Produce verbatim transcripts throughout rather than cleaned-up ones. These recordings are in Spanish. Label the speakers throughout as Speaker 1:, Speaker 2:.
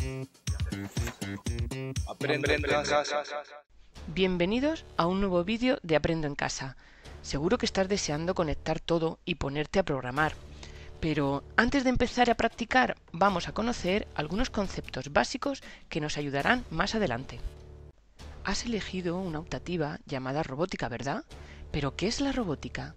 Speaker 1: Aprendo en casa.
Speaker 2: Bienvenidos a un nuevo vídeo de Aprendo en casa. Seguro que estás deseando conectar todo y ponerte a programar. Pero antes de empezar a practicar, vamos a conocer algunos conceptos básicos que nos ayudarán más adelante. Has elegido una optativa llamada robótica, ¿verdad? ¿Pero qué es la robótica?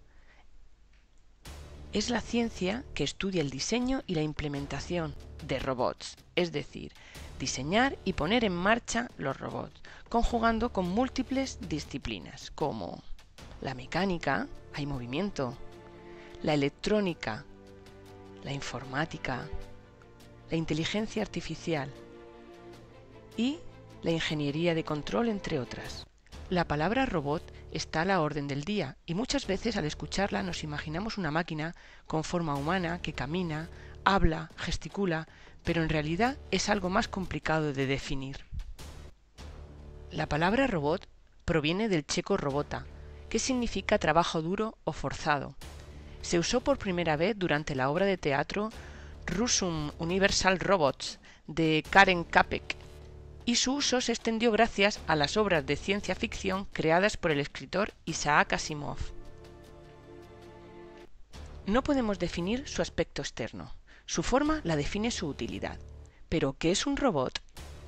Speaker 2: Es la ciencia que estudia el diseño y la implementación de robots, es decir, diseñar y poner en marcha los robots, conjugando con múltiples disciplinas como la mecánica, hay movimiento, la electrónica, la informática, la inteligencia artificial y la ingeniería de control, entre otras. La palabra robot está a la orden del día y muchas veces al escucharla nos imaginamos una máquina con forma humana que camina, habla, gesticula, pero en realidad es algo más complicado de definir. La palabra robot proviene del checo robota, que significa trabajo duro o forzado. Se usó por primera vez durante la obra de teatro Rusum Universal Robots de Karen Čapek, y su uso se extendió gracias a las obras de ciencia ficción creadas por el escritor Isaac Asimov. No podemos definir su aspecto externo. Su forma la define su utilidad. ¿Pero qué es un robot?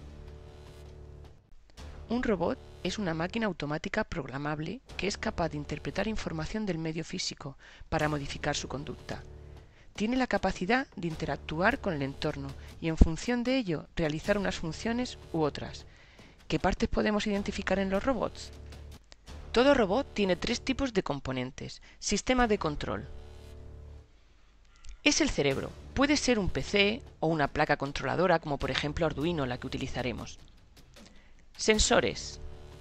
Speaker 2: Un robot es una máquina automática programable que es capaz de interpretar información del medio físico para modificar su conducta. Tiene la capacidad de interactuar con el entorno y en función de ello realizar unas funciones u otras. ¿Qué partes podemos identificar en los robots? Todo robot tiene tres tipos de componentes. Sistema de control. Es el cerebro. Puede ser un P C o una placa controladora, como por ejemplo Arduino, la que utilizaremos. Sensores.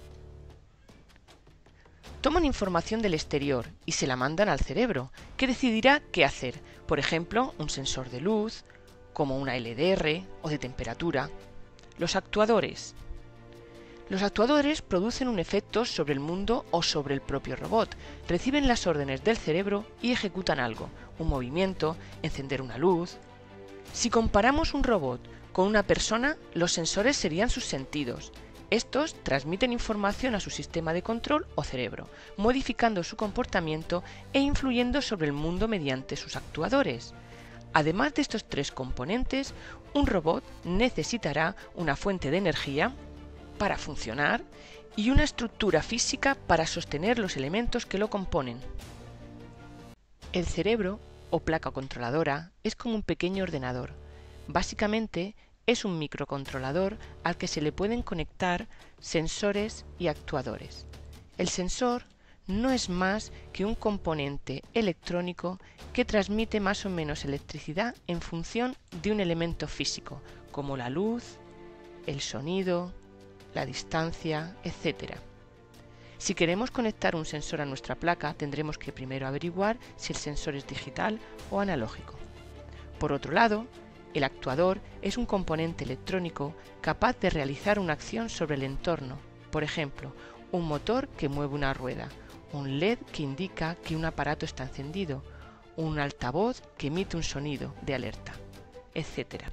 Speaker 2: Toman información del exterior y se la mandan al cerebro, que decidirá qué hacer. Por ejemplo, un sensor de luz, como una L D R o de temperatura. Los actuadores. Los actuadores producen un efecto sobre el mundo o sobre el propio robot. Reciben las órdenes del cerebro y ejecutan algo, un movimiento, encender una luz. Si comparamos un robot con una persona, los sensores serían sus sentidos. Estos transmiten información a su sistema de control o cerebro, modificando su comportamiento e influyendo sobre el mundo mediante sus actuadores. Además de estos tres componentes, un robot necesitará una fuente de energía para funcionar y una estructura física para sostener los elementos que lo componen. El cerebro, o placa controladora, es como un pequeño ordenador. Básicamente, es un microcontrolador al que se le pueden conectar sensores y actuadores. El sensor no es más que un componente electrónico que transmite más o menos electricidad en función de un elemento físico, como la luz, el sonido, la distancia, etcétera. Si queremos conectar un sensor a nuestra placa, tendremos que primero averiguar si el sensor es digital o analógico. Por otro lado, el actuador es un componente electrónico capaz de realizar una acción sobre el entorno, por ejemplo, un motor que mueve una rueda, un L E D que indica que un aparato está encendido, un altavoz que emite un sonido de alerta, etcétera.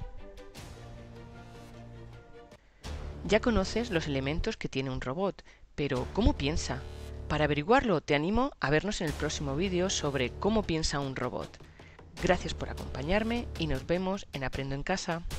Speaker 2: Ya conoces los elementos que tiene un robot, pero ¿cómo piensa? Para averiguarlo te animo a vernos en el próximo vídeo sobre cómo piensa un robot. Gracias por acompañarme y nos vemos en Aprendo en Casa.